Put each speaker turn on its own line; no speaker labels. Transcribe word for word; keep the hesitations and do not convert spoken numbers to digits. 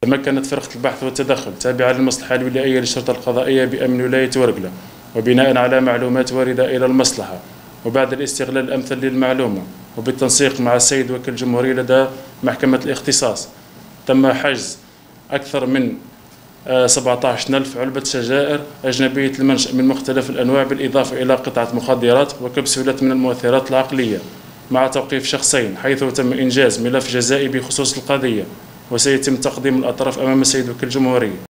تمكنت فرقة البحث والتدخل تابعة للمصلحة الولائية للشرطة القضائية بأمن ولاية ورقلة، وبناء على معلومات واردة إلى المصلحة وبعد الاستغلال الأمثل للمعلومة وبالتنسيق مع السيد وكيل الجمهورية لدى محكمة الاختصاص، تم حجز أكثر من سبعة عشر ألف علبة سجائر أجنبية المنشأ من مختلف الأنواع، بالإضافة إلى قطعة مخدرات وكبسولات من المؤثرات العقلية، مع توقيف شخصين، حيث تم إنجاز ملف جزائي بخصوص القضية، وسيتم تقديم الأطراف أمام السيد وكيل الجمهورية.